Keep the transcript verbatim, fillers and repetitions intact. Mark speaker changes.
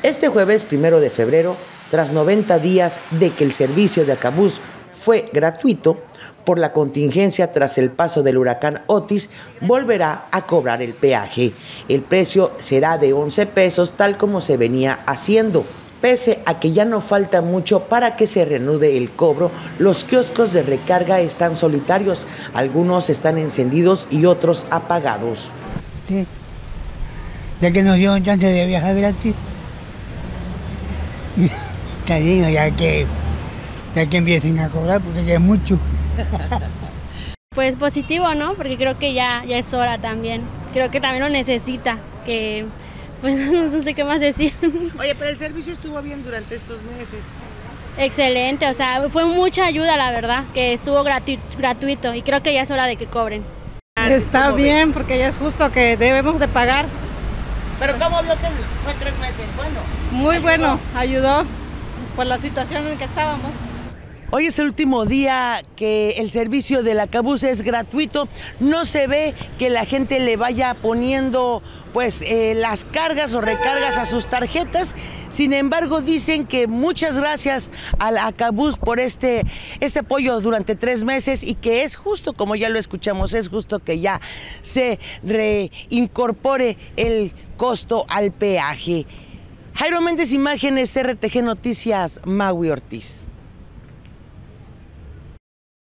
Speaker 1: Este jueves primero de febrero, tras noventa días de que el servicio de Acabús fue gratuito, por la contingencia tras el paso del huracán Otis, volverá a cobrar el peaje. El precio será de once pesos, tal como se venía haciendo. Pese a que ya no falta mucho para que se reanude el cobro, los kioscos de recarga están solitarios. Algunos están encendidos y otros apagados.
Speaker 2: Sí, ya que nos dio chance de viajar gratis. Está bien, ya que, ya que empiecen a cobrar, porque ya es mucho.
Speaker 3: Pues positivo, ¿no? Porque creo que ya, ya es hora también. Creo que también lo necesita, que pues no sé qué más decir.
Speaker 4: Oye, pero el servicio estuvo bien durante estos meses.
Speaker 3: Excelente, o sea, fue mucha ayuda, la verdad, que estuvo gratu gratuito y creo que ya es hora de que cobren.
Speaker 5: Está bien, porque ya es justo que debemos de pagar.
Speaker 4: Pero ¿cómo vio que fue tres meses? Bueno.
Speaker 5: Muy bueno, ayudó por la situación en que estábamos.
Speaker 1: Hoy es el último día que el servicio del Acabús es gratuito. No se ve que la gente le vaya poniendo pues eh, las cargas o recargas a sus tarjetas. Sin embargo, dicen que muchas gracias al Acabús por este, este apoyo durante tres meses y que es justo, como ya lo escuchamos, es justo que ya se reincorpore el costo al peaje. Jairo Méndez, Imágenes, R T G Noticias, Maui Ortiz.